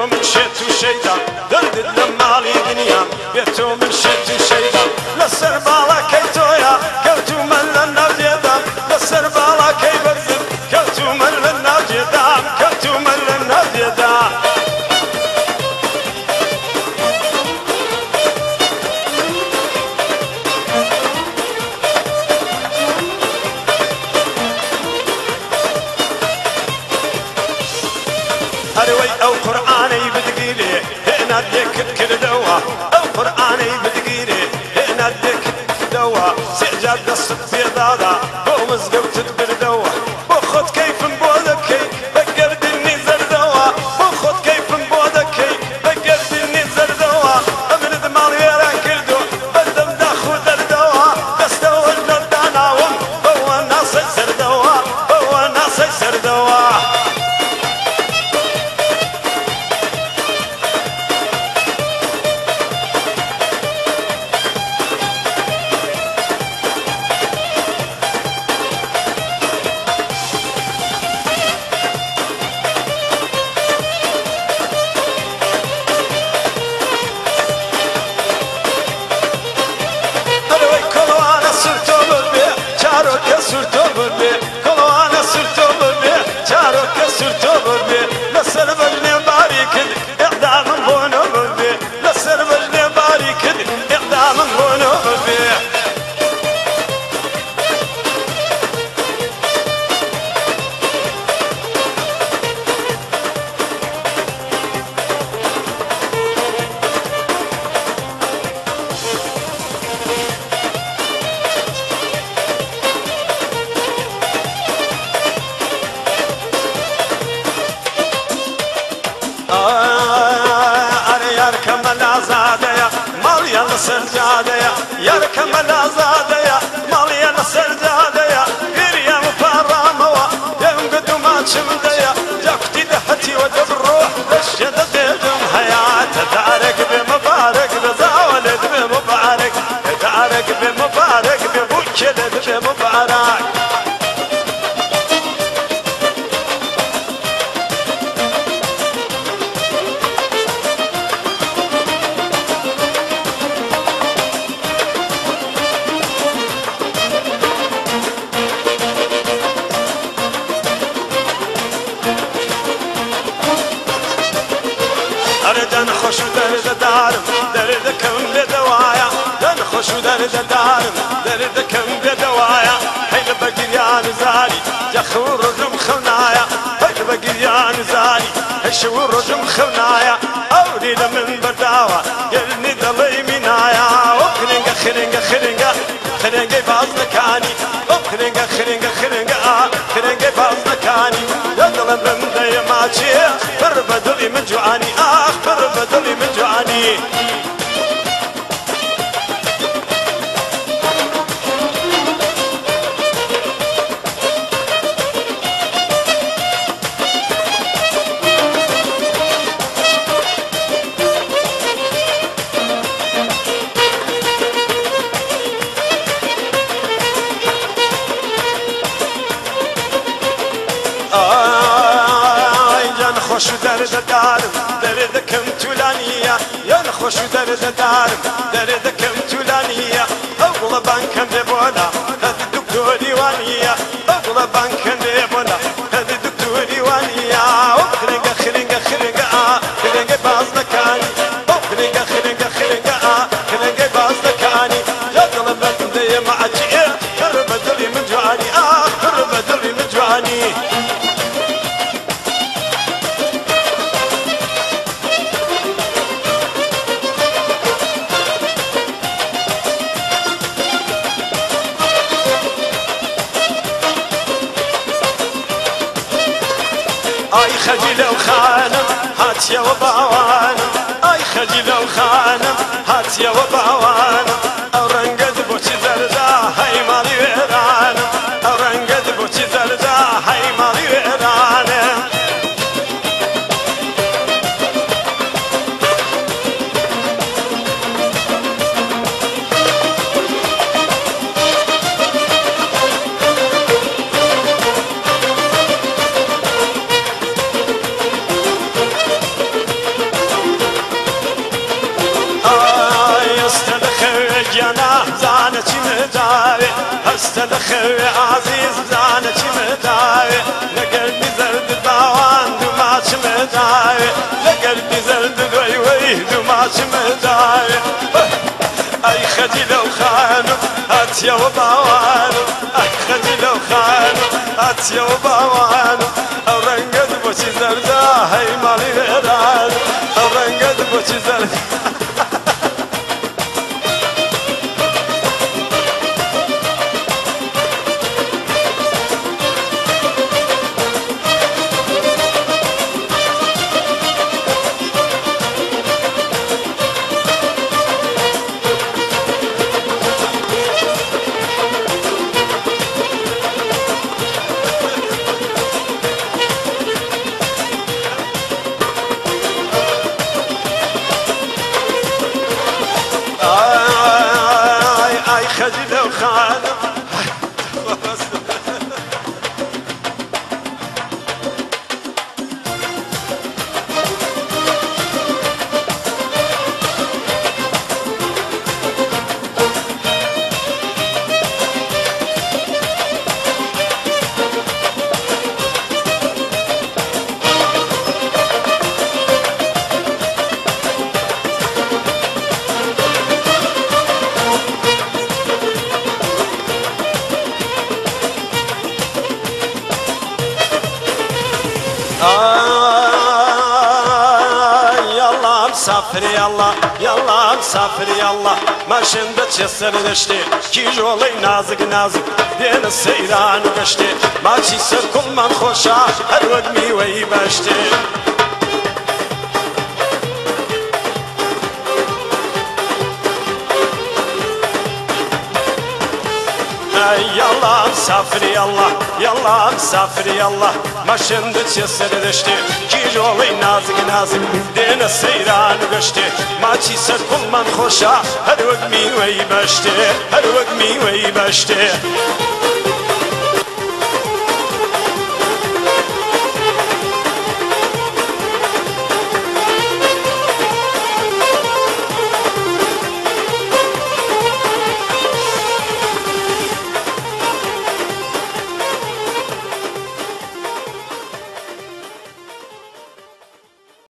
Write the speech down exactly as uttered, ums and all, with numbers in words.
من شت وشيدا درد لمالي دنيا بيتو من شت وشيدا لسر بالا كيتويا كوتو من للنجدا لسر بالا كي برزب كوتو من للنجدا كوتو من للنجدا أروي أو قرآني بدقيلي هنا ديك كردوا أو قرآني بدقيلي هنا ديك كردوا سجاد الصف في ضادا بومز قوت تبردوا بخد كيف مبودكي بقر دني زردوا بخد كيف مبودكي بقر دني زردوا أمن ذمال ويرا كردو بدم داخو دردوا دستوا الجرداناهم هو الناس يسردوا هو الناس يسردوا سرتو بربي كلو انا سرتو بربي چارو كسرتو بربي لسر بلني باريك اقدام بونو بربي لسر بلني باريك اقدام بونو بربي سرجاديا يركم الازاديا ماليا سرجاديا غيريا مفرموا يوم قدما شمديا جاكتي دهتي ودب الروح الشدة دم حياة دارك بمبارك بزاولد بمبارك دارك بمبارك ببوكلد بمبارك خوش درد دارم درد کم بدوایا دن خوش درد دارم درد کم بدوایا هیل بگیریان زاری جخور رجم خونایا هیل بگیریان زاری هشور رجم خونایا اولی لمن بداوا یلنی دلی منایا وخرنگا خرنگا خرنگا خرنگا باز نکانی وخرنگا خرنگا خرنگا خرنگا باز نکانی يدلم بمدي ماشي بربدلي من جواني اخ بربدلي من جواني خوش درد دارم درد کم طولانیه یا خوش درد دارم درد کم طولانیه اول بانکم ببونا هد دکتوری وانیه اول بانکم ببونا هد دکتوری وانیه خرنگا خرنگا خرنگا خرنگا باز نکانی خرنگا خرنگا خرنگا خرنگا باز نکانی جدل بدی معجی بربدلی من جوانی آخ بربدلی من جوانی اي خجل وخانم هات يا وباوانم اي خجل وخانم هات يا وباوانم اورنقد بوتي زردا هاي مالي ويرانم اورنقد بوتي زردا هاي مالي ويرانم بزانك مداوي هست لخوي عزيز بزانك مداوي لقلبي زرد باوان دماش مداوي لقلبي زرد دوي وي دماش مداوي اي خجل وخانو اتيا وباوانو اي خجل وخانو اتيا وباوانو رنقد بوشي زردا هاي مالي غيرانو رنقد بوشي زردا خجل وخانو مسافر يلا يلا مسافر يلا ماشين بتشسر دشتي كي جولي نازك نازك بين السيران وقشتي ماشي سر كل من خوشا هر وقمي ويبشتي يلا مسافر يلا يلا مسافر يلا ماشين بتشسر دشتي كي جولي نازك نازك بين السيران وقشتي ماشي سر كل من خوشا هر وقمي ويبشتي هر وقمي ويبشتي